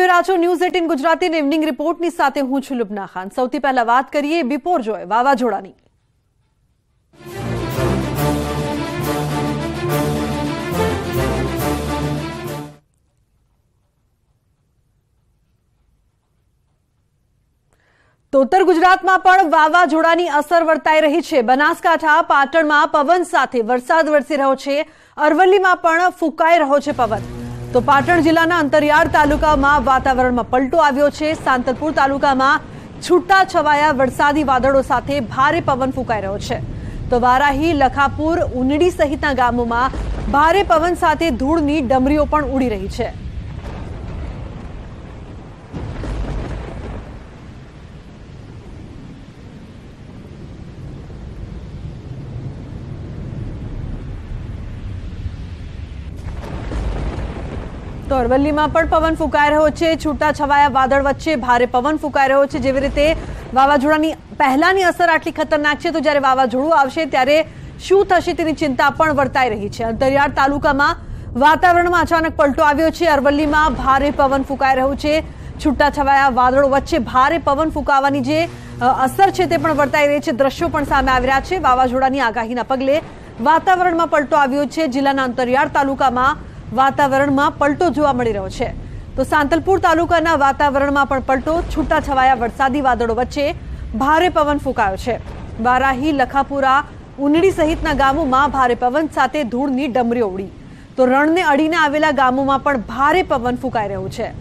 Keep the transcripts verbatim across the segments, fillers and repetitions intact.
જોઈ રહ્યા છો ન્યૂઝ એટીન ગુજરાતી ઇવનિંગ રિપોર્ટની સાથે હું છું લુબના ખાન। સૌથી પહેલા વાત કરીએ બિપોરજોય વાવાઝોડાની। તો ઉત્તર ગુજરાતમાં પણ વાવાઝોડાની અસર વર્તાઈ રહી છે। બનાસકાંઠા પાટણમાં પવન સાથે વરસાદ વરસી રહ્યો છે। અરવલ્લીમાં પણ ફૂંકાઈ રહ્યો છે પવન। તો પાટણ જિલ્લાના અંતરિયાળ તાલુકામાં વાતાવરણમાં પલટો આવ્યો છે। સાંતલપુર તાલુકામાં છૂટા છવાયા વરસાદી વાદળો સાથે ભારે પવન ફૂંકાઈ રહ્યો છે। તો વારાહી, લખાપુર, ઉનડી સહિતના ગામોમાં ભારે પવન સાથે ધૂળની ડમરીઓ પણ ઉડી રહી છે। તો અરવલ્લીમાં પણ પવન ફૂંકાઈ રહ્યો છે। છૂટા છવાયા વાદળ વચ્ચે ભારે પવન ફૂંકાઈ રહ્યો છે। જેવી રીતે વાવાઝોડાની પહેલાની અસર આટલી ખતરનાક છે, તો જ્યારે વાવાઝોડું આવશે ત્યારે શું થશે તેની ચિંતા પણ વર્તાઈ રહી છે। અંતરિયાળ તાલુકામાં વાતાવરણમાં અચાનક પલટો આવ્યો છે। અરવલ્લીમાં ભારે પવન ફૂંકાઈ રહ્યું છે। છૂટા છવાયા વાદળો વચ્ચે ભારે પવન ફૂંકાવાની જે અસર છે તે પણ વર્તાઈ રહી છે। દ્રશ્યો પણ સામે આવી રહ્યા છે। વાવાઝોડાની આગાહીના પગલે વાતાવરણમાં પલટો આવ્યો છે। જિલ્લાના અંતરિયાળ તાલુકામાં વાતાવરણમાં પલટો જોવા મળી રહ્યો છે। તો સાંતલપુર તાલુકાના વાતાવરણમાં પણ પલટો, છૂટા છવાયા વરસાદી વાદળો વચ્ચે ભારે પવન ફૂંકાયો છે। વારાહી, લખાપુરા, ઉનડી સહિતના ગામોમાં ભારે પવન સાથે ધૂળની ડમરીઓ ઉડી। તો રણને અડીને આવેલા ગામોમાં પણ ભારે પવન ફૂંકાઈ રહ્યું છે।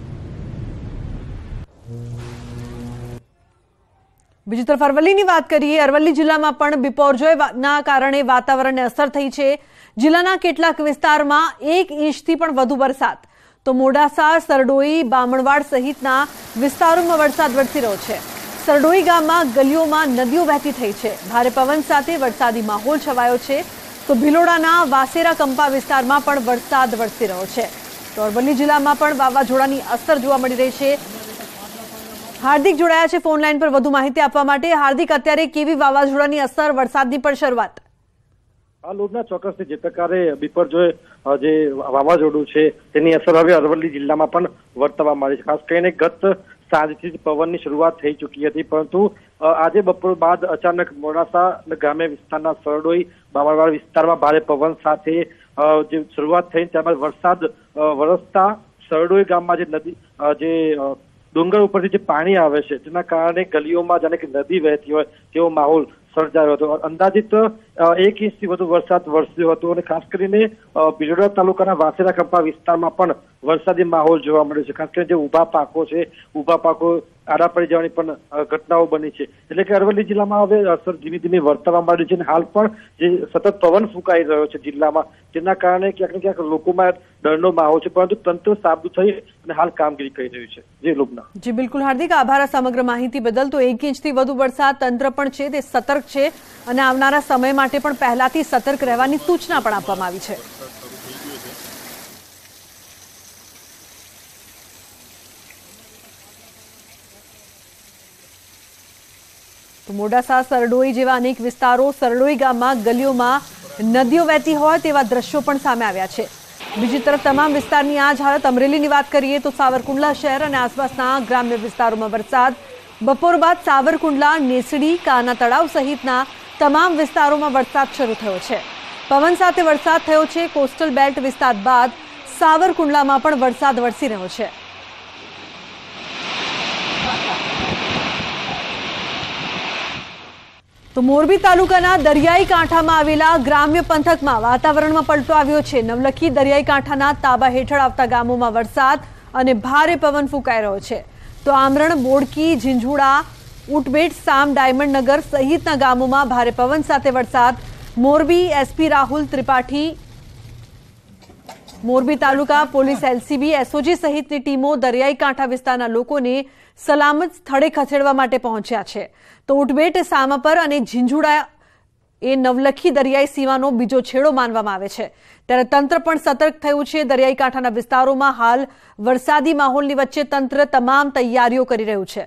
બીજી તરફ અરવલ્લીની વાત કરીએ। અરવલ્લી જિલ્લામાં પણ બિપોરજોયના કારણે વાતાવરણને અસર થઈ છે। જિલ્લાના કેટલાક વિસ્તારમાં એક ઇંચથી પણ વધુ વરસાદ। તો મોડાસા, સરડોઈ, બામણવાડ સહિતના વિસ્તારોમાં વરસાદ વરસી રહ્યો છે। સરડોઈ ગામમાં ગલીઓમાં નદીઓ વહેતી થઈ છે। ભારે પવન સાથે વરસાદી માહોલ છવાયો છે। તો ભિલોડાના વાસેરા કંપા વિસ્તારમાં પણ વરસાદ વરસી રહ્યો છે। તો અરવલ્લી જિલ્લામાં પણ વાવાઝોડાની અસર જોવા મળી રહી છે। હાર્દિક જોડાયા છે ફોન લાઈન પર વધુ માહિતી આપવા માટે। હાર્દિક, અત્યારે કેવી વાવાઝોડાની અસર, વરસાદની પણ શરૂઆત? આ લોટના ચોક્કસથી જે પ્રકારે બિપોરજોય જે વાવાઝોડું છે તેની અસર હવે અરવલ્લી જિલ્લામાં પણ વર્તવા માંડી છે। ખાસ કરીને ગત સાંજથી જ પવનની શરૂઆત થઈ ચૂકી હતી, પરંતુ આજે બપોર બાદ અચાનક મોડાસા ગ્રામ્ય વિસ્તારના સરડોઈ, બામણવાડ વિસ્તારમાં ભારે પવન સાથે જે શરૂઆત થઈ ત્યારબાદ વરસાદ વરસતા સરડોઈ ગામમાં જે નદી જે ડુંગર ઉપરથી જે પાણી આવે છે તેના કારણે ગલીઓમાં જાણે કે નદી વહેતી હોય તેવો માહોલ સર્જાયો હતો। અંદાજિત એક ઇંચથી વધુ વરસાદ વરસ્યો હતો અને ખાસ કરીને ભિલોડા તાલુકાના વાસેરા કંપા વિસ્તારમાં પણ વરસાદી માહોલ જોવા મળ્યો છે। ખાસ કરીને જે ઊભા પાકો છે, ઊભા પાકો આડા પડી જવાની પણ ઘટનાઓ બની છે। એટલે કે અરવલ્લી જિલ્લામાં હવે અસર ધીમે ધીમે વર્તવા માંડી છે અને હાલ પણ જે સતત પવન ફૂંકાઈ રહ્યો છે જિલ્લામાં, તેના કારણે ક્યાંક ને ક્યાંક લોકોમાં ડરનો માહોલ છે, પરંતુ તંત્ર સાબદું થઈ અને હાલ કામગીરી કરી રહ્યું છે। જી લુબના। જી બિલકુલ હાર્દિક, આભાર સમગ્ર માહિતી બદલ। તો એક ઇંચથી વધુ વરસાદ, તંત્ર પણ છે તે સતર્ક છે અને આવનારા સમય માટે પણ પહેલાથી સતર્ક રહેવાની સૂચના પણ આપવામાં આવી છે। તો મોડાસા, સરડોઈ જેવા અનેક વિસ્તારો, સરડોઈ ગામમાં ગલીઓમાં નદીઓ વહેતી હોય તેવા દ્રશ્યો પણ સામે આવ્યા છે। બીજી તરફ તમામ વિસ્તારની આ જ હાલત। અમરેલીની વાત કરીએ તો સાવરકુંડલા શહેર અને આસપાસના ગ્રામ્ય વિસ્તારોમાં વરસાદ। બપોર બાદ સાવરકુંડલા, નેસડી, કાના તળાવ સહિતના તમામ વિસ્તારોમાં વરસાદ શરૂ થયો છે। પવન સાથે વરસાદ થયો છે। કોસ્ટલ બેલ્ટ વિસ્તાર બાદ સાવરકુંડલામાં પણ વરસાદ વરસી રહ્યો છે। તો મોરબી તાલુકાના દરિયાઈ કાંઠામાં આવેલા ગ્રામ્ય પંથકમાં વાતાવરણમાં પલટો આવ્યો છે। નવલખી દરિયાઈ કાંઠાના તાબા હેઠળ આવતા ગામોમાં વરસાદ અને ભારે પવન ફૂંકાઈ રહ્યો છે। તો આમરણ, બોડકી, ઝીંઝુડા, ઉટબેટ, સામ, ડાયમંડ નગર સહિતના ગામોમાં ભારે પવન સાથે વરસાદ। Morbi SP Rahul Tripathi, Morbi taluka police, LCB, SOG સહિતની ટીમો દરિયાઈ કાંઠા વિસ્તારના લોકોને સલામત સ્થળે ખસેડવા માટે પહોંચ્યા છે। તો ઉટબેટ, સામાપર અને ઝીંઝુડા એ નવલખી દરિયાઈ સીમાનો બીજો છેડો માનવામાં આવે છે। ત્યારે તંત્ર પણ સતર્ક થયું છે। દરિયાઈ કાંઠાના વિસ્તારોમાં હાલ વરસાદી માહોલની વચ્ચે તંત્ર તમામ તૈયારીઓ કરી રહ્યું છે।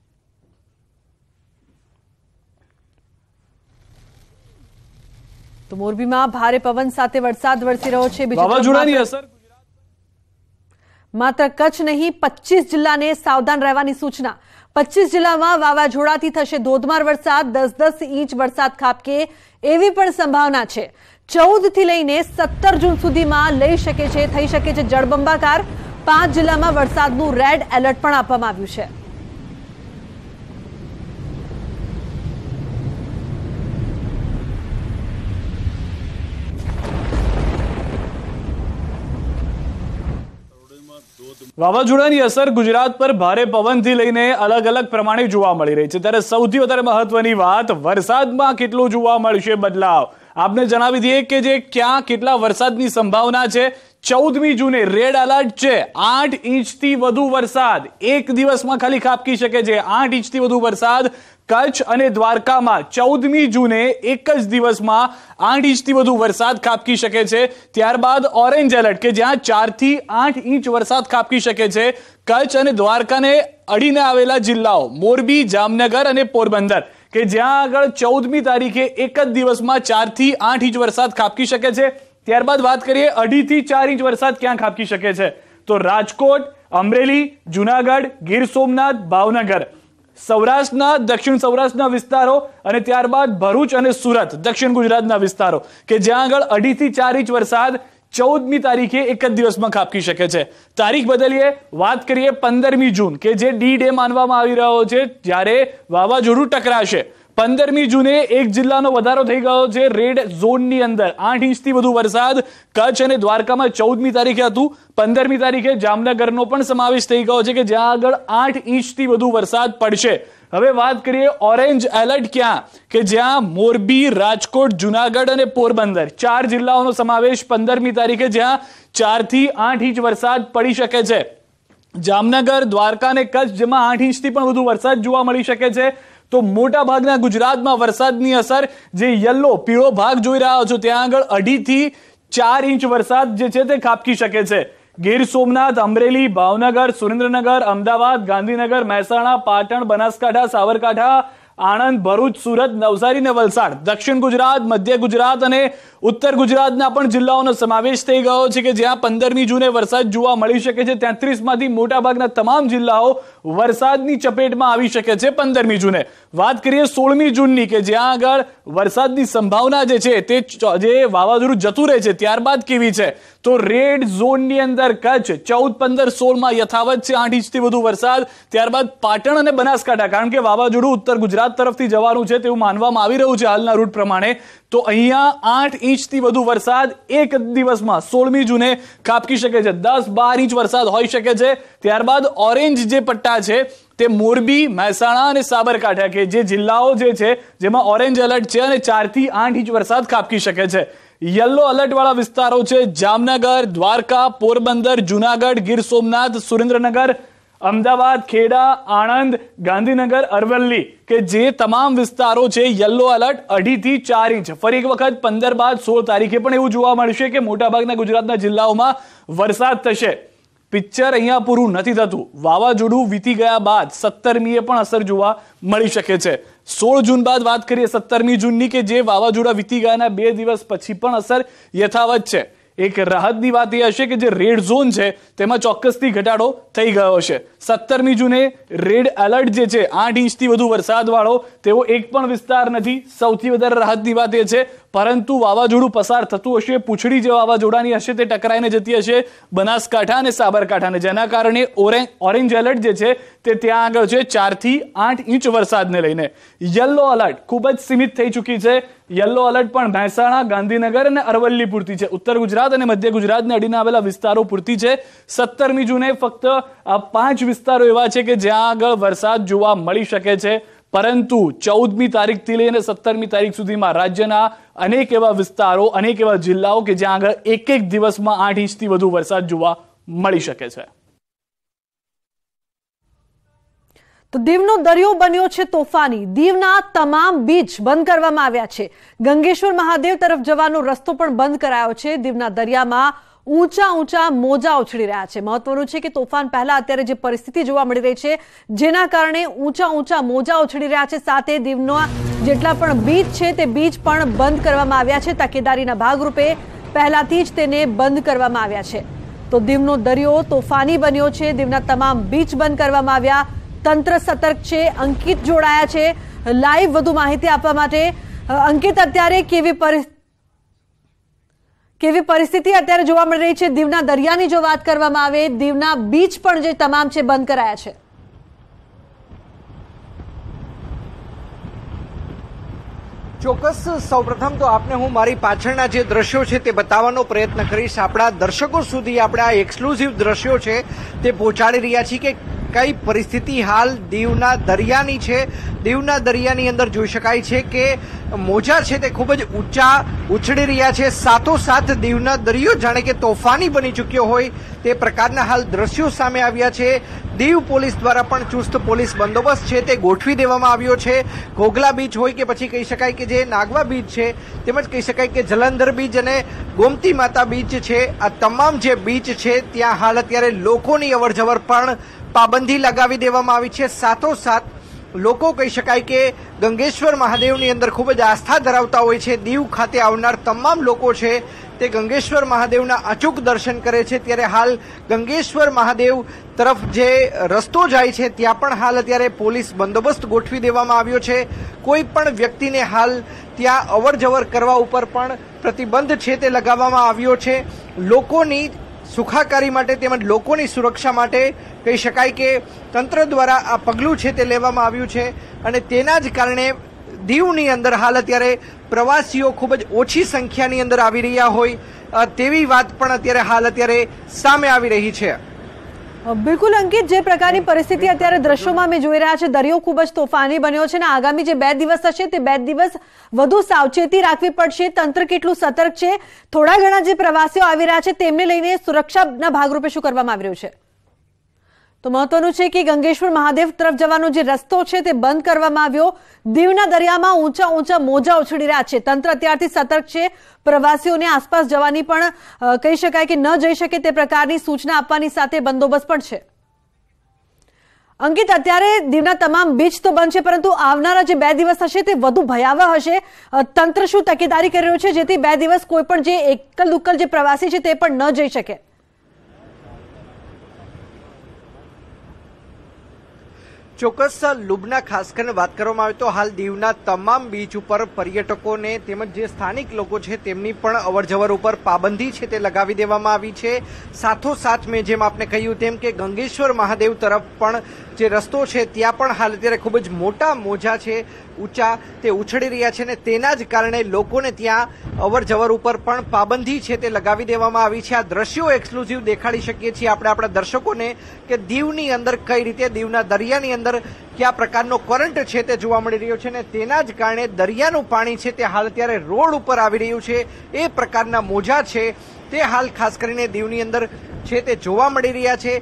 તો મોરબીમાં ભારે પવન સાથે વરસાદ વરસી રહ્યો છે। વાવાઝોડાની અસર માત્ર કચ્છ નહીં, પચીસ જિલ્લાને સાવધાન રહેવાની સૂચના. પચીસ જિલ્લામાં વાવાઝોડાથી થશે ધોધમાર વરસાદ. દસ દસ ઇંચ વરસાદ ખાબકે એવી પણ સંભાવના છે. ચૌદ થી લઈને સત્તર જૂન સુધીમાં લઈ શકે છે થઈ શકે છે જળબંબાકાર. પાંચ જિલ્લામાં વરસાદનું રેડ એલર્ટ પણ આપવામાં આવ્યું છે. વાવાઝોડાની અસર ગુજરાત પર ભારે પવનથી લઈને અલગ અલગ પ્રમાણે જોવા મળી રહી છે. ત્યારે સૌથી વધારે મહત્વની વાત, વરસાદમાં કેટલો જોવા મળશે બદલાવ, આપને જણાવી દઈએ કે જે ક્યાં કેટલા વરસાદની સંભાવના છે. ચૌદમી જૂને રેડ એલર્ટ છે. આઠ ઇંચથી વધુ વરસાદ એક દિવસમાં ખાલી ખાબકી શકે છે. આઠ ઇંચથી વધુ વરસાદ કચ્છ અને દ્વારકામાં ચૌદમી જૂને એક જ દિવસમાં આઠ ઇંચથી વધુ વરસાદ ખાબકી શકે છે. ત્યારબાદ ઓરેન્જ એલર્ટ કે જ્યાં ચાર થી આઠ ઇંચ વરસાદ ખાબકી શકે છે. કચ્છ અને દ્વારકાને અડીને આવેલા જિલ્લાઓ મોરબી, જામનગર અને પોરબંદર કે જ્યાં આગળ ચૌદમી તારીખે એક જ દિવસમાં ચાર થી આઠ ઇંચ વરસાદ ખાબકી શકે છે. ત્યારબાદ વાત કરીએ અઢી થી ચાર ઇંચ વરસાદ ક્યાં ખાબકી શકે છે, તો રાજકોટ, અમરેલી, જુનાગઢ, ગીર સોમનાથ, ભાવનગર, સૌરાષ્ટ્રના દક્ષિણ સૌરાષ્ટ્રના વિસ્તારો અને ત્યારબાદ ભરૂચ અને સુરત દક્ષિણ ગુજરાતના વિસ્તારો કે જ્યાં આગળ અઢી થી ચાર ઇંચ વરસાદ ચૌદમી તારીખે એક જ દિવસમાં ખાબકી શકે છે. તારીખ બદલીએ, વાત કરીએ પંદરમી જૂન કે જે ડી ડે માનવામાં આવી રહ્યો છે જ્યારે વાવાઝોડું ટકરાશે. પંદરમી જૂને એક જિલ્લાનો વધારો થઈ ગયો છે રેડ ઝોનની અંદર. આઠ ઇંચથી વધુ વરસાદ કચ્છ અને દ્વારકામાં ચૌદમી તારીખે હતું. પંદરમી તારીખે જામનગરનો પણ સમાવેશ થઈ ગયો છે કે જ્યાં આગળ આઠ ઇંચથી વધુ વરસાદ પડશે. હવે વાત કરીએ ઓરેન્જ એલર્ટ ક્યાં, કે જ્યાં મોરબી, રાજકોટ, જુનાગઢ અને પોરબંદર ચાર જિલ્લાઓનો સમાવેશ પંદરમી તારીખે જ્યાં ચાર થી આઠ ઇંચ વરસાદ પડી શકે છે. જામનગર, દ્વારકા અને કચ્છ જેમાં આઠ ઇંચથી પણ વધુ વરસાદ જોવા મળી શકે છે. તો મોટા ભાગના ગુજરાતમાં વરસાદની અસર જે યલો પીળો ભાગ જોઈ રહ્યા છો ત્યાં આગળ અઢી થી ચાર ઇંચ વરસાદ જે છે તે ખાબકી શકે છે. ગીર સોમનાથ, અમરેલી, ભાવનગર, સુરેન્દ્રનગર, અમદાવાદ, ગાંધીનગર, મહેસાણા, પાટણ, બનાસકાંઠા, સાબરકાંઠા, આણંદ, ભરૂચ, સુરત, નવસારી અને વલસાડ, દક્ષિણ ગુજરાત, મધ્ય ગુજરાત અને ઉત્તર ગુજરાતના પણ જિલ્લાઓનો સમાવેશ થઈ ગયો છે કે જ્યાં પંદરમી જૂને વરસાદ જોવા મળી શકે છે. તેત્રીસ માંથી મોટાભાગના તમામ જિલ્લાઓ વરસાદની ચપેટમાં આવી શકે છે પંદરમી જૂને. વાત કરીએ સોળમી જૂનની કે જ્યાં આગળ વરસાદની સંભાવના જે છે તે જે વાવાઝોડું જતું રહે છે ત્યારબાદ કેવી છે, તો રેડ ઝોનની અંદર કચ્છ ચૌદ, પંદર, સોળમાં યથાવત છે આઠ ઇંચથી વધુ વરસાદ. ત્યારબાદ પાટણ અને બનાસકાંઠા, કારણ કે વાવાઝોડું ઉત્તર ગુજરાત તરફથી જવાનું છે તેવું માનવામાં આવી રહ્યું છે હાલના રૂટ પ્રમાણે, તો અહીંયા આઠ ઇંચથી વધુ વરસાદ એક દિવસમાં સોળમી જૂને ખાબકી શકે છે. દસ બાર ઇંચ વરસાદ હોઈ શકે છે. ત્યારબાદ ઓરેન્જ જે પટ્ટા છે તે મોરબી, મહેસાણા અને સાબરકાંઠા કે જે જિલ્લાઓ જે છે જેમાં ઓરેન્જ એલર્ટ છે અને ચાર થી આઠ ઇંચ વરસાદ ખાબકી શકે છે. યલો એલર્ટ વાળા વિસ્તારો છે જામનગર, દ્વારકા, પોરબંદર, જુનાગઢ, ગીર સોમનાથ, સુરેન્દ્રનગર, અમદાવાદ, ખેડા, આણંદ, ગાંધીનગર, અરવલ્લી કે જે તમામ વિસ્તારો છે યલો એલર્ટ અઢી થી ચાર ઇંચ. ફરી એક વખત પંદર બાદ સોળ તારીખે પણ એવું જોવા મળશે કે મોટાભાગના ગુજરાતના જિલ્લાઓમાં વરસાદ થશે. પિક્ચર અહીંયા પૂરું નથી થતું. વાવાઝોડું વીતી ગયા બાદ સત્તરમીએ પણ અસર જોવા મળી શકે છે. સોળ જૂન બાદ વાત કરીએ સત્તરમી જૂનની કે જે વાવાઝોડા વીતી ગયાના બે દિવસ પછી પણ અસર યથાવત છે. એક રાહતની વાત એ હશે કે જે રેડ ઝોન છે તેમાં ચોક્કસથી ઘટાડો થઈ ગયો છે. સત્તરમી જૂને રેડ એલર્ટ જે છે આઠ ઇંચથી વધુ વરસાદ વાળો તેવો એક પણ વિસ્તાર નથી. સૌથી વધારે રાહતની વાત એ છે પરંતુ વાવાઝોડું પસાર થતું હશે, પૂંછડી જે વાવાઝોડાની હશે તે ટકરાઈને જતી હશે બનાસકાંઠા અને સાબરકાંઠાને, જેના કારણે ઓરેન્જ એલર્ટ જે છે તે ત્યાં આગળ છે ચાર થી આઠ ઇંચ વરસાદને લઈને. યલો એલર્ટ ખૂબ જ સીમિત થઈ ચૂકી છે. યલો એલર્ટ પણ મહેસાણા, ગાંધીનગર અને અરવલ્લી પૂરતી છે. ઉત્તર ગુજરાત અને મધ્ય ગુજરાતને અડીને આવેલા વિસ્તારો પૂરતી છે. સત્તરમી જૂને ફક્ત આ પાંચ વિસ્તારો એવા છે કે જ્યાં આગળ વરસાદ જોવા મળી શકે છે. પરંતુ ચૌદમી તારીખથી લઈને સત્તરમી તારીખ સુધીમાં રાજ્યના અનેક એવા વિસ્તારો, અનેક એવા જિલ્લાઓ કે જ્યાં આગળ એક એક દિવસમાં આઠ ઇંચથી વધુ વરસાદ જોવા મળી શકે છે. તો દીવનો દરિયો બન્યો છે તોફાની. દીવના તમામ બીચ બંધ કરવામાં આવ્યા છે. ગંગેશ્વર મહાદેવ તરફ જવાનો રસ્તો પણ બંધ કરાયો છે. દીવના દરિયામાં ઊંચા ઊંચા મોજા ઉછળી રહ્યા છે. મહત્વનું છે કે તોફાન પહેલા અત્યારે જે પરિસ્થિતિ જોવા મળી રહી છે જેના કારણે ઊંચા ઊંચા મોજા ઉછળી રહ્યા છે. સાથે દીવના જેટલા પણ બીચ છે તે બીચ પણ બંધ કરવામાં આવ્યા છે. તકેદારીના ભાગરૂપે પહેલાથી જ તેને બંધ કરવામાં આવ્યા છે. તો દીવનો દરિયો તોફાની બન્યો છે। દીવના તમામ બીચ બંધ કરવામાં આવ્યા। તંત્ર સતર્ક છે। અંકિત જોડાયા છે લાઈવ વધુ માહિતી આપવા માટે। અંકિત, અત્યારે કેવી પરિસ્થિતિ કેવી પરિસ્થિતિ અત્યારે જોવા મળી રહી છે દીવના દરિયાની જો વાત કરવામાં આવે, દીવના બીચ પણ જે તમામ છે બંધ કરાયા છે? ચોક્કસ, સૌપ્રથમ તો આપને હું મારી પાછળના જે દ્રશ્યો છે તે બતાવવાનો પ્રયત્ન કરીશ। આપણા દર્શકો સુધી આપણે આ એક્સક્લુઝિવ દ્રશ્યો છે તે પહોંચાડી રહ્યા છીએ કે કઈ પરિસ્થિતિ હાલ દીવના દરિયાની છે। દીવના દરિયાની અંદર જોઈ શકાય છે કે મોજા છે તે ખૂબ જ ઊંચા ઉછળી રહ્યા છે। સાથોસાથ દીવના દરિયો જાણે કે તોફાની બની ચૂક્યો હોય તે પ્રકારના હાલ દ્રશ્યો સામે આવ્યા છે। દીવ પોલીસ દ્વારા પણ ચુસ્ત પોલીસ બંદોબસ્ત છે તે ગોઠવી દેવામાં આવ્યો છે। ઘોઘલા બીચ હોય કે પછી કહી શકાય કે જે નાગવા બીચ છે, તેમજ કહી શકાય કે જલંધર બીચ અને ગોમતી માતા બીચ છે, આ તમામ જે બીચ છે ત્યાં હાલ અત્યારે લોકોની અવરજવર પણ પાબંદી લગાવી દેવામાં આવી છે। સાથોસાથ લોકો કહી શકાય કે ગંગેશ્વર મહાદેવની અંદર ખૂબ જ આસ્થા ધરાવતા હોય છે। દીવ ખાતે આવનાર તમામ લોકો છે તે ગંગેશ્વર મહાદેવના અચૂક દર્શન કરે છે। ત્યારે હાલ ગંગેશ્વર મહાદેવ તરફ જે રસ્તો જાય છે ત્યાં પણ હાલ અત્યારે પોલીસ બંદોબસ્ત ગોઠવી દેવામાં આવ્યો છે। કોઈ પણ વ્યક્તિને હાલ ત્યાં અવર જવર કરવા ઉપર પણ પ્રતિબંધ છે તે લગાવવામાં આવ્યો છે। લોકોની સુખાકારી માટે તેમજ લોકોની સુરક્ષા માટે કહી શકાય કે તંત્ર દ્વારા આ પગલું છે તે લેવામાં આવ્યું છે અને તેના જ કારણે દીવની અંદર હાલ અત્યારે પ્રવાસીઓ ખૂબ જ ઓછી સંખ્યાની અંદર આવી રહ્યા હોય તેવી વાત પણ અત્યારે હાલ અત્યારે સામે આવી રહી છે। બિલકુલ અંકિત, જે પ્રકારની પરિસ્થિતિ અત્યારે દ્રશ્યોમાં અમે જોઈ રહ્યા છે, દરિયો ખૂબ જ તોફાની બન્યો છે અને આગામી જે બે દિવસ હશે તે બે દિવસ વધુ સાવચેતી રાખવી પડશે। તંત્ર કેટલું સતર્ક છે? થોડા ઘણા જે પ્રવાસીઓ આવી રહ્યા છે તેમને લઈને સુરક્ષાના ભાગરૂપે શું કરવામાં આવી રહ્યું છે? તો મહત્વનું છે કે ગંગેશ્વર મહાદેવ તરફ જવાનો જે રસ્તો છે તે બંધ કરવામાં આવ્યો। દીવના દરિયામાં ઊંચા ઊંચા મોજા ઉછળી રહ્યા છે। તંત્ર અત્યારથી સતર્ક છે। પ્રવાસીઓને આસપાસ જવાની પણ કહી શકાય કે ન જઈ શકે તે પ્રકારની સૂચના આપવાની સાથે બંદોબસ્ત પણ છે। અંકિત, અત્યારે દીવના તમામ બીચ તો બંધ છે, પરંતુ આવનારા જે બે દિવસ હશે તે વધુ ભયાવહ હશે। તંત્ર શું તકેદારી કરી રહ્યું છે જેથી બે દિવસ કોઈ પણ જે એકલ દુક્કલ જે પ્રવાસી છે તે પણ ન જઈ શકે? ચોક્કસ લુબના ખાસ કરીને વાત કરવામાં આવે તો હાલ દીવના તમામ બીચ ઉપર પર્યટકોને તેમજ જે સ્થાનિક લોકો છે તેમની પણ અવરજવર ઉપર પાબંદી છે તે લગાવી દેવામાં આવી છે। સાથોસાથ મેં જેમ આપને કહ્યું તેમ કે ગંગેશ્વર મહાદેવ તરફ પણ જે રસ્તો છે ત્યાં પણ હાલ અત્યારે ખૂબ જ મોટા મોજા છે ઊંચા તે ઉછળી રહ્યા છે અને તેના જ કારણે લોકોને ત્યાં અવરજવર ઉપર પણ પાબંદી છે તે લગાવી દેવામાં આવી છે। આ દ્રશ્યો એક્સક્લુઝિવ દેખાડી શકીએ છીએ આપણે આપણા દર્શકોને કે દીવની અંદર કઈ રીતે દીવના દરિયાની અંદર કયા પ્રકારનો કરંટ છે તે જોવા મળી રહ્યો છે અને તેના જ કારણે દરિયાનું પાણી છે તે હાલ અત્યારે રોડ ઉપર આવી રહ્યું છે। એ પ્રકારના મોજા છે તે હાલ ખાસ કરીને દીવની અંદર છે તે જોવા મળી રહ્યા છે।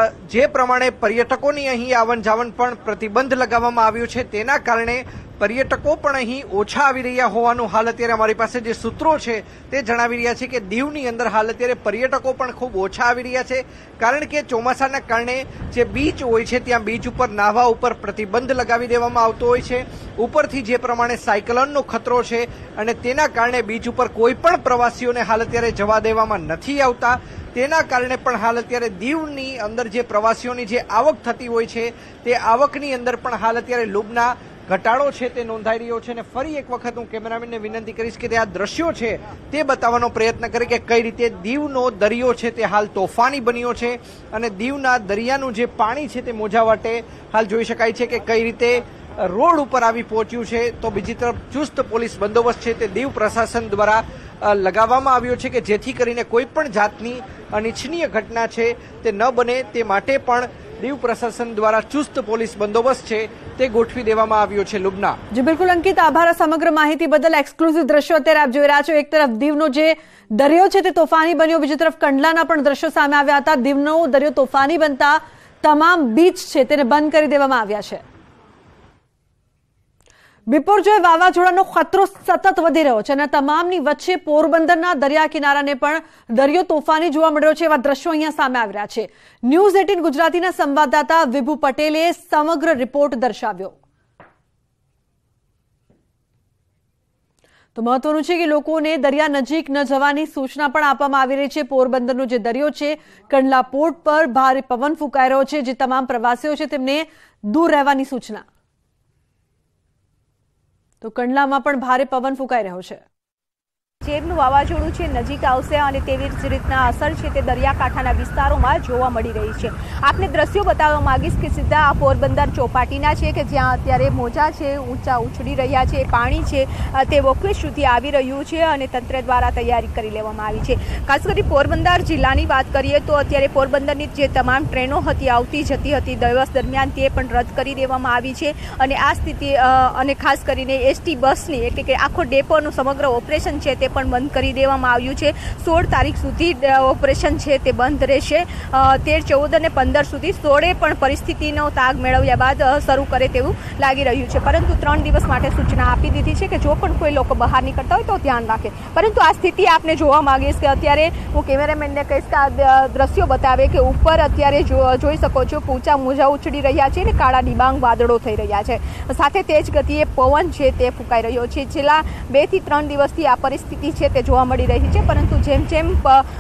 જે પ્રમાણે પર્યટકોની અહીં આવન જાવન પણ પ્રતિબંધ લગાવવામાં આવ્યો છે તેના કારણે પર્યટકો પણ અહીં ઓછા આવી રહ્યા હોવાનું હાલ અત્યારે અમારી પાસે જે સૂત્રો છે તે જણાવી રહ્યા છે કે દીવની અંદર હાલ અત્યારે પર્યટકો પણ ખૂબ ઓછા આવી રહ્યા છે। કારણ કે ચોમાસાના કારણે જે બીચ હોય છે ત્યાં બીચ ઉપર નાહવા ઉપર પ્રતિબંધ લગાવી દેવામાં આવતો હોય છે। ઉપરથી જે પ્રમાણે સાયક્લોનનો ખતરો છે અને તેના કારણે બીચ ઉપર કોઈ પણ પ્રવાસીઓને હાલ અત્યારે જવા દેવામાં નથી આવતા। તેના કારણે પણ હાલ અત્યારે દીવની અંદર જે પ્રવાસીઓની જે આવક થતી હોય છે તે આવકની અંદર પણ હાલ અત્યારે લુબના ઘટાડો છે તે નોંધાઈ રહ્યો છે અને ફરી એક વખત હું કેમેરામેનને વિનંતી કરીશ કે તે આ દ્રશ્યો છે તે બતાવવાનો પ્રયત્ન કરે કે કઈ રીતે દીવનો દરિયો છે તે હાલ તોફાની બન્યો છે અને દીવના દરિયાનું જે પાણી છે તે મોજા વાટે હાલ જોઈ શકાય છે કે કઈ રીતે રોડ ઉપર આવી પહોંચ્યું છે। તો બીજી તરફ ચુસ્ત પોલીસ બંદોબસ્ત છે તે દીવ પ્રશાસન દ્વારા લગાવવામાં આવ્યો છે કે જેથી કરીને કોઈ પણ જાતની અનિચ્છનીય ઘટના છે તે ન બને તે માટે પણ દીવ પ્રશાસન દ્વારા ચુસ્ત પોલીસ બંદોબસ્ત છે તે ગોઠવી દેવામાં આવ્યો છે। લુબના જી બિલકુલ અંકિત, આભાર સમગ્ર માહિતી બદલ। એક્સક્લુઝિવ દ્રશ્યો અત્યારે આપ જોઈ રહ્યા છો। એક તરફ દીવનો જે દરિયો છે તે તોફાની બન્યો, બીજી તરફ કંડલાના પણ દ્રશ્યો સામે આવ્યા હતા। દીવનો દરિયો તોફાની બનતા તમામ બીચ છે તેને બંધ કરી દેવામાં આવ્યા છે। બિપોરજોય વાવાઝોડાનો ખતરો સતત વધી રહ્યો છે અને તમામની વચ્ચે પોરબંદરના દરિયા કિનારાને પણ દરિયો તોફાની જોવા મળી રહ્યો છે એવા દ્રશ્યો અહીંયા સામે આવી રહ્યા છે। ન્યૂઝ એટીન ગુજરાતીના સંવાદદાતા વિભુ પટેલે સમગ્ર રિપોર્ટ દર્શાવ્યો। તો મહત્વનું છે કે લોકોને દરિયા નજીક ન જવાની સૂચના પણ આપવામાં આવી રહી છે। પોરબંદરનો જે દરિયો છે કંડલા પોર્ટ પર ભારે પવન ફૂંકાઈ રહ્યો છે, જે તમામ પ્રવાસીઓ છે તેમને દૂર રહેવાની સૂચના। તો કંડલામાં પણ ભારે પવન ફૂંકાઈ રહ્યો છે। ચેરનું વાવાઝોડું છે નજીક આવશે અને તેવી જ રીતના અસર છે તે દરિયાકાંઠાના વિસ્તારોમાં જોવા મળી રહી છે। આપને દ્રશ્યો બતાવવા માંગીશ કે સીધા આ પોરબંદર ચોપાટીના છે કે જ્યાં અત્યારે મોજા છે ઊંચા ઉછળી રહ્યા છે, પાણી છે તે વોકવે સુધી આવી રહ્યું છે અને તંત્ર દ્વારા તૈયારી કરી લેવામાં આવી છે। ખાસ કરી પોરબંદર જિલ્લાની વાત કરીએ તો અત્યારે પોરબંદરની જે તમામ ટ્રેનો હતી આવતી જતી હતી દિવસ દરમિયાન તે પણ રદ કરી દેવામાં આવી છે અને આ સ્થિતિ અને ખાસ કરીને એસટી બસની એટલે કે આખો ડેપોનું સમગ્ર ઓપરેશન છે તે પણ બંધ કરી દેવામાં આવ્યું છે। સોળ તારીખ સુધી ઓપરેશન છે તે બંધ રહેશે। તેર ચૌદ અને પંદર સુધી સોળે પણ પરિસ્થિતિનો તાગ મેળવ્યા બાદ શરૂ કરે તેવું લાગી રહ્યું છે, પરંતુ ત્રણ દિવસ માટે સૂચના આપી દીધી છે કે જો પણ કોઈ લોકો બહાર નીકળતા હોય તો ધ્યાન રાખે। પરંતુ આ સ્થિતિ આપને જોવા માંગીશ કે અત્યારે હું કેમેરામેનને કહીશ કે આ દ્રશ્યો બતાવે કે ઉપર અત્યારે જોઈ શકો છો ઊંચા મોજા ઉછળી રહ્યા છે અને કાળા ડિબાંગ વાદળો થઈ રહ્યા છે, સાથે તેજ ગતિએ પવન છે તે ફૂંકાઈ રહ્યો છે। છેલ્લા બે થી ત્રણ દિવસથી આ પરિસ્થિતિ છે તે જોવા મળી રહી છે, પરંતુ જેમ જેમ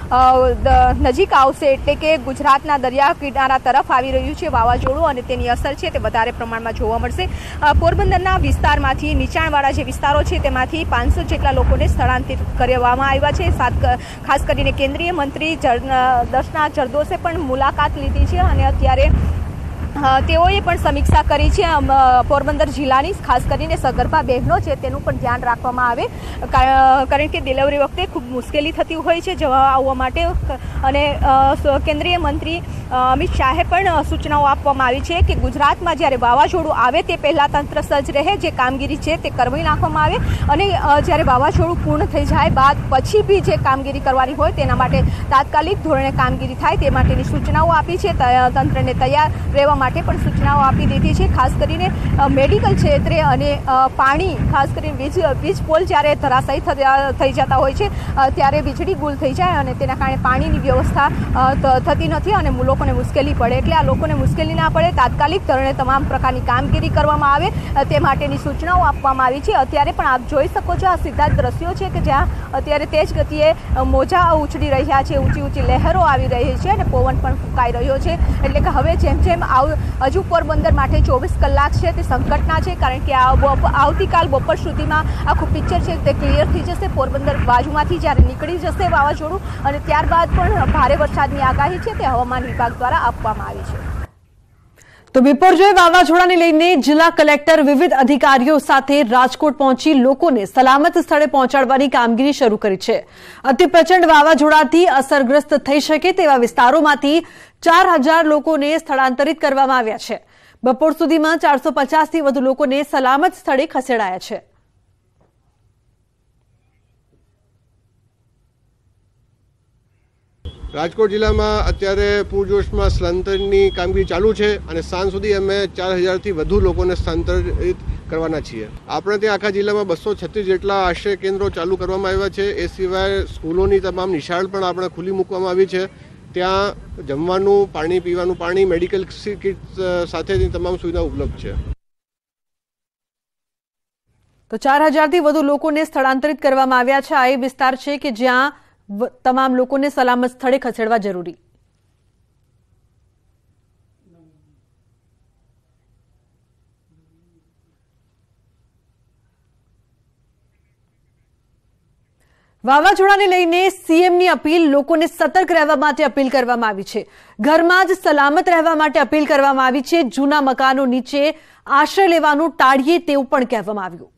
નજીક આવશે એટલે કે ગુજરાતના દરિયા કિનારા તરફ આવી રહ્યું છે વાવાઝોડું અને તેની અસર છે તે વધારે પ્રમાણમાં જોવા મળશે। પોરબંદરના વિસ્તારમાંથી નીચાણવાળા જે વિસ્તારો છે તેમાંથી પાંચસો જેટલા લોકોને સ્થળાંતરિત કરવામાં આવ્યા છે। ખાસ કરીને કેન્દ્રીય મંત્રી દર્શના જરદોશે પણ મુલાકાત લીધી છે અને અત્યારે તેઓએ પણ સમીક્ષા કરી છે પોરબંદર જિલ્લાની, ખાસ કરીને સગર્ભા બહેનો છે તેનું પણ ધ્યાન રાખવામાં આવે, કારણ કે ડિલિવરી વખતે ખૂબ મુશ્કેલી થતી હોય છે જવા આવવા માટે અને કેન્દ્રીય મંત્રી અમિત શાહે પણ સૂચનાઓ આપવામાં આવી છે કે ગુજરાતમાં જ્યારે વાવાઝોડું આવે તે પહેલાં તંત્ર સજ્જ રહે, જે કામગીરી છે તે કરવી નાખવામાં આવે અને જ્યારે વાવાઝોડું પૂર્ણ થઈ જાય બાદ પછી બી જે કામગીરી કરવાની હોય તેના માટે તાત્કાલિક ધોરણે કામગીરી થાય તે માટેની સૂચનાઓ આપી છે। તંત્રને તૈયાર રહેવા માટે પણ સૂચનાઓ આપી દીધી છે। ખાસ કરીને મેડિકલ ક્ષેત્રે અને પાણી, ખાસ કરીને વીજ વીજ પોલ જ્યારે ધરાશાયી થઈ જતા હોય છે ત્યારે વીજળી ગુલ થઈ જાય અને તેના કારણે પાણીની વ્યવસ્થા થતી નથી અને લોકોને મુશ્કેલી પડે, એટલે આ લોકોને મુશ્કેલી ના પડે તાત્કાલિક ધોરણે તમામ પ્રકારની કામગીરી કરવામાં આવે તે માટેની સૂચનાઓ આપવામાં આવી છે। અત્યારે પણ આપ જોઈ શકો છો આ સીધા દ્રશ્યો છે કે જ્યાં અત્યારે તેજ ગતિએ મોજા ઉછળી રહ્યા છે, ઊંચી ઊંચી લહેરો આવી રહી છે અને પવન પણ ફૂંકાઈ રહ્યો છે, એટલે કે હવે જેમ જેમ હજુ પોરબંદર માટે ચોવીસ કલાક છે તે સંકટના છે, કારણ કે આવતીકાલ બપોર સુધીમાં આખું પિક્ચર છે તે ક્લિયર થઈ જશે। પોરબંદર બાજુમાંથી જ્યારે નીકળી જશે વાવાઝોડું અને ત્યારબાદ પણ ભારે વરસાદની આગાહી છે તે હવામાન વિભાગ દ્વારા આપવામાં આવી છે। તો બિપરજોય વાવાઝોડાને લઈને જિલ્લા કલેક્ટર વિવિધ અધિકારીઓ સાથે રાજકોટ પહોંચી લોકોને સલામત સ્થળે પહોંચાડવાની કામગીરી શરૂ કરી છે। અતિ પ્રચંડ વાવાઝોડાથી અસરગ્રસ્ત થઈ શકે તેવા વિસ્તારોમાંથી ચાર હજાર લોકોને સ્થળાંતરિત કરવામાં આવ્યા છે। બપોર સુધીમાં ચારસો પચાસ થી વધુ લોકોને સલામત સ્થળે ખસેડાયા છે। રાજકોટ જિલ્લામાં અત્યારે પૂરજોશમાં સ્થળાંતરની કામગીરી ચાલુ છે અને સાંજ સુધી અમે ચાર હજારથી વધુ લોકોને સ્થળાંતરિત કરવાના છીએ। આપણે ત્યાં આખા જિલ્લામાં બસો છત્રીસ જેટલા આશ્રય કેન્દ્રો ચાલુ કરવામાં આવ્યા છે। એ સિવાય સ્કૂલોની તમામ નિશાળ પણ આપણે ખુલ્લી મૂકવામાં આવી છે। ત્યાં જમવાનું, પાણી, પીવાનું પાણી, મેડિકલ કિટ સાથેની તમામ સુવિધા ઉપલબ્ધ છે। તો ચાર હજારથી વધુ લોકોને સ્થળાંતરિત કરવામાં આવ્યા છે। આ એ વિસ્તાર છે કે જ્યાં તમામ લોકોને સલામત સ્થળે ખસેડવા જરૂરી। વાવાઝોડાને લઈને સીએમની અપીલ, લોકોને સતર્ક રહેવા માટે અપીલ કરવામાં આવી છે। ઘરમાં જ સલામત રહેવા માટે અપીલ કરવામાં આવી છે। જૂના મકાનો નીચે આશ્રય લેવાનું ટાળીએ તેવું પણ કહેવામાં આવ્યું।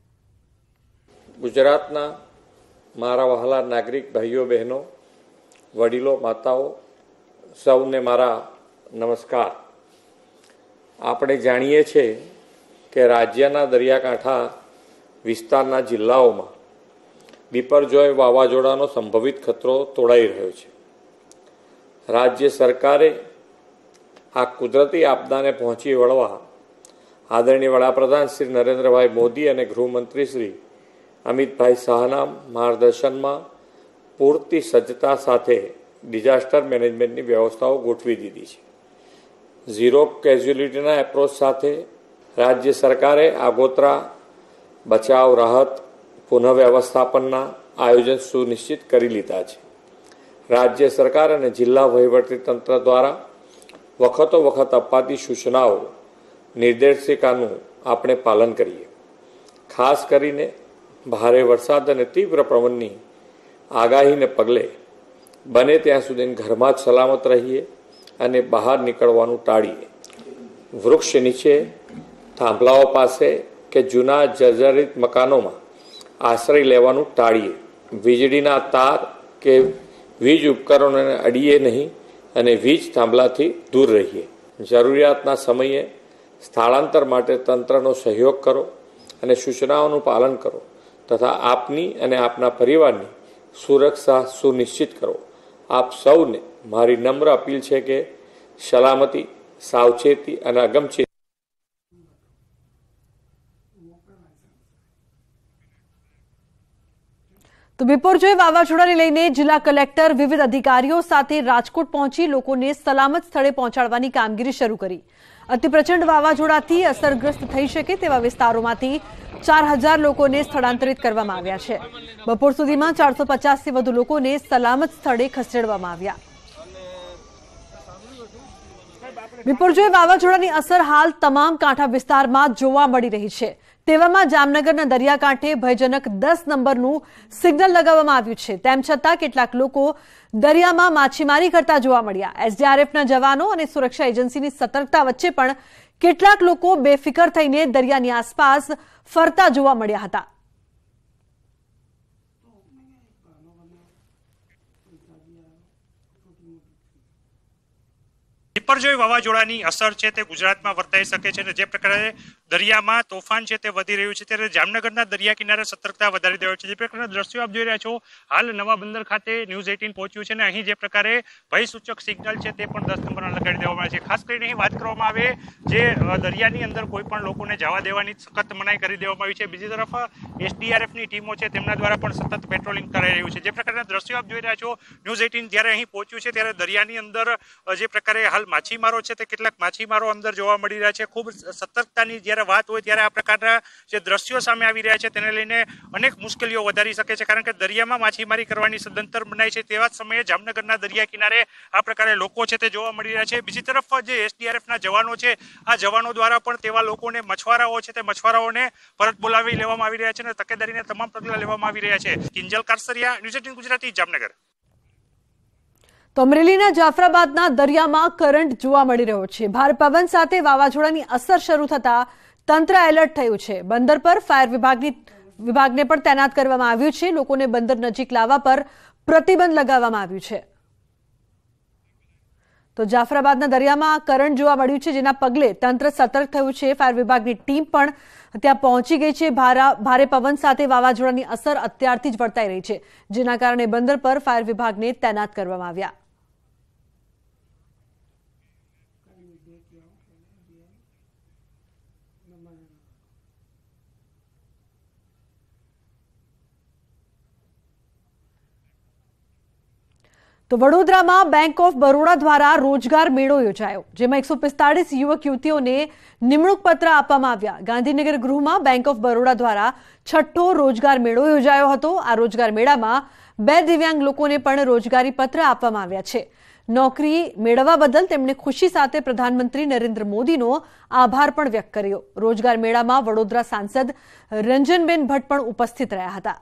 ગુજરાતના મારા વહાલા નાગરિક ભાઈઓ બહેનો, વડીલો, માતાઓ, સૌને મારા નમસ્કાર। આપણે જાણીએ છીએ કે રાજ્યના દરિયાકાંઠા વિસ્તારના જિલ્લાઓમાં બિપરજોય વાવાઝોડાનો સંભવિત ખતરો તોડાઈ રહ્યો છે। રાજ્ય સરકારે આ કુદરતી આપદાને પહોંચી વળવા આદરણીય વડાપ્રધાન શ્રી નરેન્દ્રભાઈ મોદી અને ગૃહમંત્રી શ્રી અમિતભાઈ શાહના માર્ગદર્શનમાં પૂરતી સજ્જતા સાથે ડિઝાસ્ટર મેનેજમેન્ટની વ્યવસ્થાઓ ગોઠવી દીધી છે। ઝીરો કેઝ્યુલિટીના એપ્રોચ સાથે રાજ્ય સરકારે આગોતરા બચાવ, રાહત, પુનઃવ્યવસ્થાપનના આયોજન સુનિશ્ચિત કરી લીધા છે. રાજ્ય સરકાર અને જિલ્લા વહીવટીતંત્ર દ્વારા વખતો વખત અપાતી સૂચનાઓ નિર્દેશિકાનું આપણે પાલન કરીએ. ખાસ કરીને ભારે વરસાદ અને તીવ્ર પવનની આગાહીને પગલે બને ત્યાં સુધી ઘરમાં જ સલામત રહીએ અને બહાર નીકળવાનું ટાળીએ. વૃક્ષ નીચે, થાંભલાઓ પાસે કે જૂના જર્જરિત મકાનોમાં આશ્રય લેવાનું ટાળીએ. વીજળીના તાર કે વીજ ઉપકરણોને અડીએ નહીં અને વીજ થાંભલાથી દૂર રહીએ. જરૂરિયાતના સમયે સ્થળાંતર માટે તંત્રનો સહયોગ કરો અને સૂચનાઓનું પાલન કરો તથા આપની અને આપના પરિવારની સુરક્ષા સુનિશ્ચિત કરો. આપ સૌને મારી નમ્ર અપીલ છે કે સલામતી, સાવચેતી અને અગમચેતી તો બિપોરજોય વાવાઝોડાને લઈને જિલ્લા કલેક્ટર વિવિધ અધિકારીઓ સાથે રાજકોટ પહોંચી લોકોને સલામત સ્થળે પહોંચાડવાની કામગીરી શરૂ કરી. અતિ પ્રચંડ વાવાઝોડાથી અસરગ્રસ્ત થઈ શકે તેવા વિસ્તારોમાંથી ચાર હજાર લોકોને સ્થળાંતરિત કરવામાં આવ્યા છે. બપોર સુધીમાં ચારસો પચાસથી વધુ લોકોને સલામત સ્થળે ખસેડવામાં આવ્યા. બિપોરજોય વાવાઝોડાની અસર હાલ તમામ કાંઠા વિસ્તારમાં જોવા મળી રહી છે. તેવામાં જામનગરના દરિયાકાંઠે ભયજનક દસ નંબરનું સિગ્નલ લગાવવામાં આવ્યું છે. તેમ છતાં કેટલાક લોકો દરિયામાં માછીમારી કરતા જોવા મળ્યા. એસડીઆરએફના જવાનો અને સુરક્ષા એજન્સીની સતર્કતા વચ્ચે પણ કેટલાક લોકો બેફિકર થઈને દરિયાની આસપાસ ફરતા જોવા મળ્યા હતા. બિપરજોય વાવાઝોડાની અસર છે તે ગુજરાતમાં વર્તાઈ શકે છે અને જે પ્રકારે દરિયામાં તોફાન છે તે વધી રહ્યું છે ત્યારે જામનગરના દરિયા કિનારે સતર્કતા વધારી દેવાય છે. જે પ્રકારના દ્રશ્યો આપ જોઈ રહ્યા છો, હાલ નવા બંદર ખાતે ન્યૂઝ એટીન પહોંચ્યું છે અને અહીં જે પ્રકારે ભય સૂચક સિગ્નલ છે તે પણ દસ નંબરના લગાડી દેવામાં આવે છે. ખાસ કરીને અહીં વાત કરવામાં આવે જે દરિયાની અંદર કોઈ પણ લોકોને જવા દેવાની સખત મનાઈ કરી દેવામાં આવી છે. બીજી તરફ એસડીઆરએફની ટીમો છે તેમના દ્વારા પણ સતત પેટ્રોલિંગ કરાઈ રહ્યું છે. જે પ્રકારના દ્રશ્યો આપ જોઈ રહ્યા છો, ન્યૂઝ એટીન જ્યારે અહીં પહોંચ્યું છે ત્યારે દરિયાની અંદર જે પ્રકારે હાલ માછીમારો છે તે કેટલાક માછીમારો અંદર જોવા મળી રહ્યા છે. ખૂબ સતર્કતાની જ્યારે વાત હોય ત્યારે આ પ્રકારના જે દ્રશ્યો સામે આવી રહ્યા છે તેને લઈને અનેક મુશ્કેલીઓ વધારી શકે છે, કારણ કે દરિયામાં માછીમારી કરવાની સદંતર મનાઈ છે. તેવા જ સમયે જામનગરના દરિયા કિનારે આ પ્રકારે લોકો છે તે જોવા મળી રહ્યા છે. બીજી તરફ જે એસડીઆરએફના જવાનો છે, આ જવાનો દ્વારા પણ તેવા લોકોને મછવારાઓ છે તે મછવારાઓને પરત બોલાવી લેવામાં આવી રહ્યા છે અને તકેદારીના તમામ પગલાં લેવામાં આવી રહ્યા છે. Kinjal Karsariya, News Eighteen Gujarati, Jamnagar. તો અમરેલીના જાફરાબાદના દરિયામાં કરંટ જોવા મળી રહ્યો છે. ભારે પવન સાથે વાવાઝોડાની અસર શરૂ થતા તંત્ર એલર્ટ થયું છે. બંદર પર ફાયર વિભાગની વિભાગને પણ તૈનાત કરવામાં આવ્યું છે. લોકોને બંદર નજીક લાવવા પર પ્રતિબંધ લગાવવામાં આવ્યું છે. તો જાફરાબાદના દરિયામાં કરંટ જોવા મળ્યું છે, જેના પગલે તંત્ર સતર્ક થયું છે. ફાયર વિભાગની ટીમ પણ ત્યાં પહોંચી ગઈ છે. ભારે પવન સાથે વાવાઝોડાની અસર અત્યારથી જ વર્તાઈ રહી છે, જેના કારણે બંદર પર ફાયર વિભાગને તૈનાત કરવામાં આવ્યા. તો વડોદરામાં બેંક ઓફ બરોડા દ્વારા રોજગાર મેળો યોજાયો, જેમાં એકસો પિસ્તાળીસ યુવક યુવતીઓને નિમણૂક પત્ર આપવામાં આવ્યા. ગાંધીનગર ગૃહમાં બેંક ઓફ બરોડા દ્વારા છઠ્ઠો રોજગાર મેળો યોજાયો હતો. આ રોજગાર મેળામાં બે દિવ્યાંગ લોકોને પણ રોજગારી પત્ર આપવામાં આવ્યા છે. નોકરી મેળવવા બદલ તેમણે ખુશી સાથે પ્રધાનમંત્રી નરેન્દ્ર મોદીનો આભાર પણ વ્યક્ત કર્યો. રોજગાર મેળામાં વડોદરા સાંસદ રंजनबेन भट्ट પણ ઉપસ્થિત રહ્યા હતા.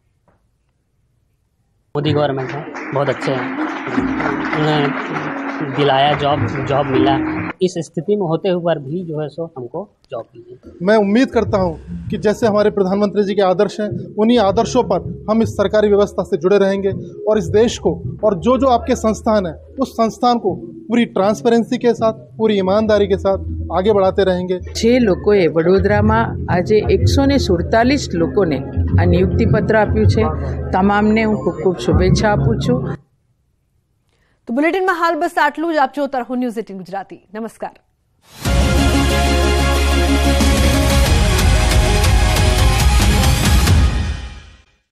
मोदी गवर्नमेंट है, बहुत अच्छे हैं, उन्हें दिलाया जॉब जॉब मिला. इस स्थिति में होते हुए भी जो है सो हमको जॉब मिली. मैं उम्मीद करता हूं कि जैसे हमारे प्रधानमंत्री जी के आदर्श हैं, उन्हीं आदर्शों पर हम इस सरकारी व्यवस्था से जुड़े रहेंगे और इस देश को और जो जो आपके संस्थान है उस संस्थान को पूरी ट्रांसपेरेंसी के साथ, पूरी ईमानदारी के साथ आगे बढ़ाते रहेंगे. જે લોકોએ વડોદરામાં આજે એકસો ને સુડતાલીસ લોકોને આ નિયુક્તિ પત્ર આપ્યું છે, તમામને હું ખૂબ ખૂબ શુભેચ્છા આપું છું. તો બુલેટિનમાં હાલ બસ આટલું જ. આપ જોતા રહો ન્યૂઝ એટીન ગુજરાતી. નમસ્કાર.